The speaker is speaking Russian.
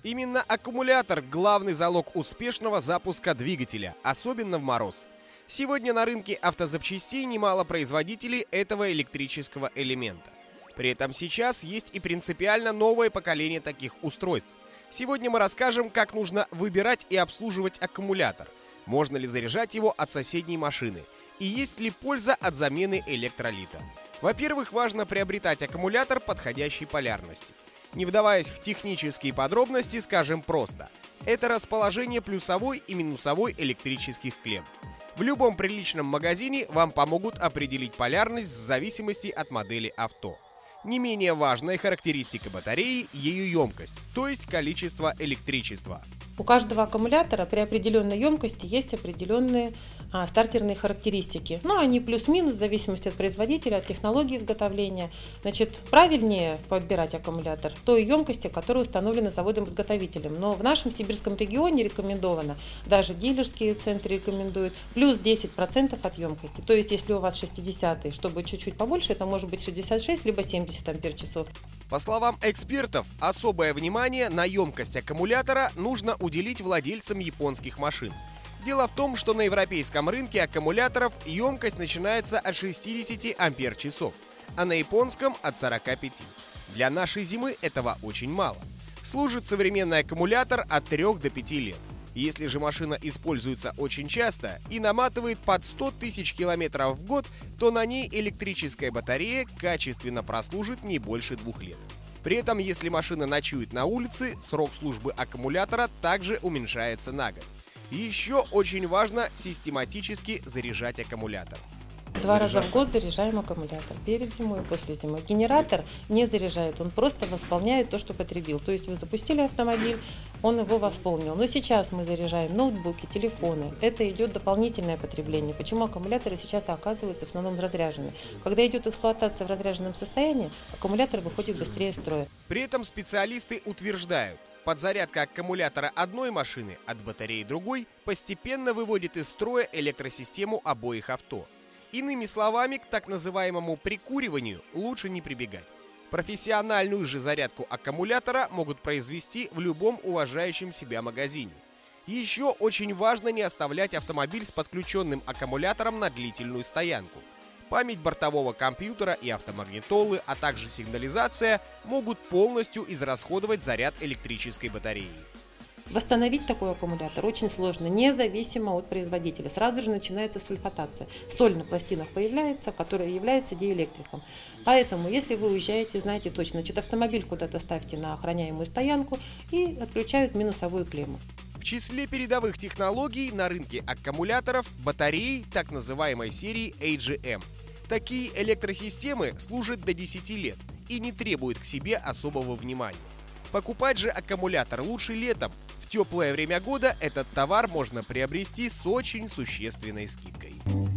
Именно аккумулятор – главный залог успешного запуска двигателя, особенно в мороз. Сегодня на рынке автозапчастей немало производителей этого электрического элемента. При этом сейчас есть и принципиально новое поколение таких устройств. Сегодня мы расскажем, как нужно выбирать и обслуживать аккумулятор, можно ли заряжать его от соседней машины и есть ли польза от замены электролита. Во-первых, важно приобретать аккумулятор подходящей полярности. Не вдаваясь в технические подробности, скажем просто. Это расположение плюсовой и минусовой электрических клемм. В любом приличном магазине вам помогут определить полярность в зависимости от модели авто. Не менее важная характеристика батареи – ее емкость, то есть количество электричества. У каждого аккумулятора при определенной емкости есть определенные стартерные характеристики. Но они плюс-минус в зависимости от производителя, от технологии изготовления. Значит, правильнее подбирать аккумулятор той емкости, которая установлена заводом-изготовителем. Но в нашем сибирском регионе рекомендовано, даже дилерские центры рекомендуют, плюс 10% от емкости. То есть, если у вас 60-й, чтобы чуть-чуть побольше, это может быть 66 либо 70 ампер-часов. По словам экспертов, особое внимание на емкость аккумулятора нужно уделить владельцам японских машин. Дело в том, что на европейском рынке аккумуляторов емкость начинается от 60 ампер-часов, а на японском от 45. Для нашей зимы этого очень мало. Служит современный аккумулятор от 3 до 5 лет. Если же машина используется очень часто и наматывает под 100 тысяч километров в год, то на ней электрическая батарея качественно прослужит не больше 2 лет. При этом, если машина ночует на улице, срок службы аккумулятора также уменьшается на год. И еще очень важно систематически заряжать аккумулятор. 2 раза в год заряжаем аккумулятор, перед зимой и после зимы. Генератор не заряжает, он просто восполняет то, что потребил. То есть вы запустили автомобиль, он его восполнил. Но сейчас мы заряжаем ноутбуки, телефоны. Это идет дополнительное потребление. Почему аккумуляторы сейчас оказываются в основном разряжены? Когда идет эксплуатация в разряженном состоянии, аккумулятор выходит быстрее из строя. При этом специалисты утверждают, подзарядка аккумулятора одной машины от батареи другой постепенно выводит из строя электросистему обоих авто. Иными словами, к так называемому прикуриванию лучше не прибегать. Профессиональную же зарядку аккумулятора могут произвести в любом уважающем себя магазине. Еще очень важно не оставлять автомобиль с подключенным аккумулятором на длительную стоянку. Память бортового компьютера и автомагнитолы, а также сигнализация могут полностью израсходовать заряд электрической батареи. Восстановить такой аккумулятор очень сложно, независимо от производителя. Сразу же начинается сульфатация. Соль на пластинах появляется, которая является диэлектриком. Поэтому, если вы уезжаете, знаете точно, значит, автомобиль куда-то ставьте на охраняемую стоянку и отключают минусовую клемму. В числе передовых технологий на рынке аккумуляторов батареи так называемой серии AGM. Такие электросистемы служат до 10 лет и не требуют к себе особого внимания. Покупать же аккумулятор лучше летом. В теплое время года этот товар можно приобрести с очень существенной скидкой.